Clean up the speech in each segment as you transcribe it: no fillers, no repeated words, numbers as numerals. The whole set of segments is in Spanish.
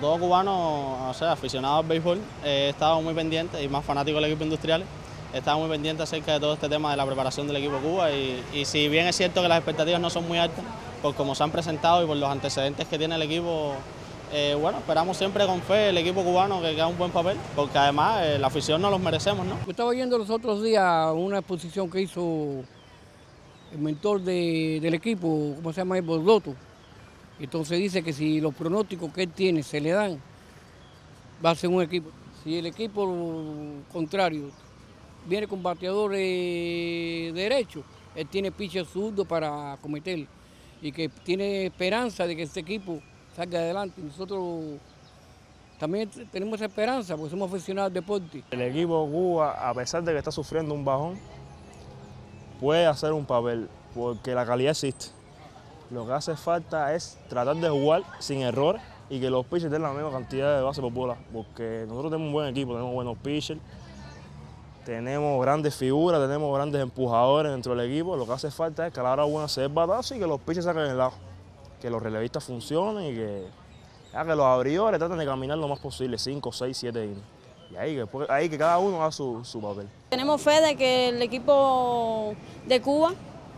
todo cubano, o sea, aficionado al béisbol, he estado muy pendiente y más fanático del equipo Industriales. He estado muy pendiente acerca de todo este tema de la preparación del equipo Cuba y si bien es cierto que las expectativas no son muy altas, por cómo se han presentado y por los antecedentes que tiene el equipo, bueno, esperamos siempre con fe el equipo cubano que haga un buen papel, porque además la afición nos los merecemos, ¿no? Yo estaba viendo los otros días una exposición que hizo el mentor del equipo, ¿cómo se llama? El Bordoto. Entonces dice que si los pronósticos que él tiene se le dan, va a ser un equipo. Si el equipo contrario viene con bateadores derechos, él tiene pitcher zurdo para cometer y que tiene esperanza de que este equipo salga adelante. Nosotros también tenemos esa esperanza porque somos aficionados al deporte. El equipo Cuba, a pesar de que está sufriendo un bajón, puede hacer un papel porque la calidad existe. Lo que hace falta es tratar de jugar sin errores y que los pitchers den la misma cantidad de bases por bola, porque nosotros tenemos un buen equipo, tenemos buenos pitchers, tenemos grandes figuras, tenemos grandes empujadores dentro del equipo. Lo que hace falta es que a la hora buena se dé el batazo y que los pitchers saquen el lado, que los relevistas funcionen y que los abridores traten de caminar lo más posible, 5, 6, 7 innings. Y ahí que cada uno haga su papel. Tenemos fe de que el equipo de Cuba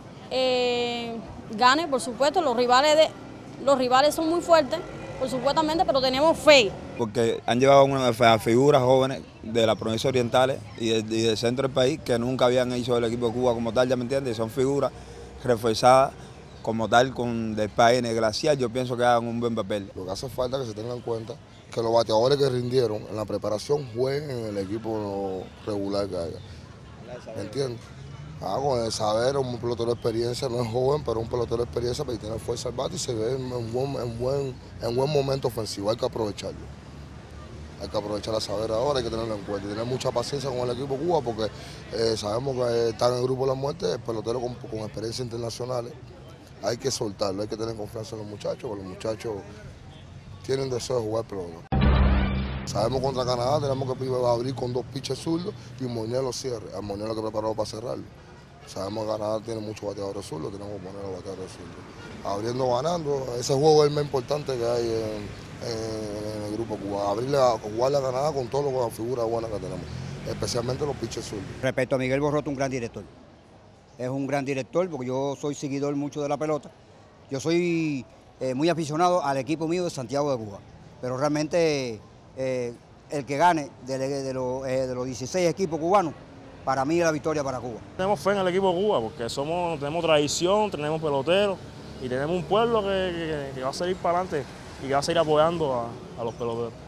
gane, por supuesto. Los rivales son muy fuertes, por supuestamente, pero tenemos fe. Porque han llevado unas figuras jóvenes de las provincias orientales y del centro del país que nunca habían hecho el equipo de Cuba como tal, ya me entiendes, son figuras reforzadas como tal con del país en el glaciar. Yo pienso que hagan un buen papel. Lo que hace falta es que se tenga en cuenta que los bateadores que rindieron en la preparación jueguen en el equipo regular que haya. ¿Me entiendes? Con el saber, un pelotero de experiencia, no es joven, pero un pelotero de experiencia pero tiene fuerza al bate y se ve en buen momento ofensivo. Hay que aprovecharlo. Hay que aprovechar a saber ahora, hay que tenerlo en cuenta y tener mucha paciencia con el equipo Cuba porque sabemos que están en el grupo de la muerte, el pelotero con experiencias internacionales. Hay que soltarlo, hay que tener confianza en los muchachos, porque los muchachos tienen deseo de jugar pelota. Sabemos contra Canadá tenemos que abrir con 2 pitchers zurdos y Moñez los cierre. A Moñez lo que preparado para cerrarlo. Sabemos que Canadá tiene muchos bateadores zurdos, tenemos que poner los bateadores zurdos. Abriendo, ganando, ese juego es el más importante que hay en el grupo Cuba. Jugarle a Canadá con todas las figuras buenas que tenemos, especialmente los pitchers zurdos. Respecto a Miguel Borroto, un gran director. Es un gran director porque yo soy seguidor mucho de la pelota. Yo soy muy aficionado al equipo mío de Santiago de Cuba, pero realmente el que gane de los 16 equipos cubanos, para mí es la victoria para Cuba. Tenemos fe en el equipo de Cuba porque tenemos tradición, tenemos peloteros y tenemos un pueblo que va a seguir para adelante y que va a seguir apoyando a los peloteros.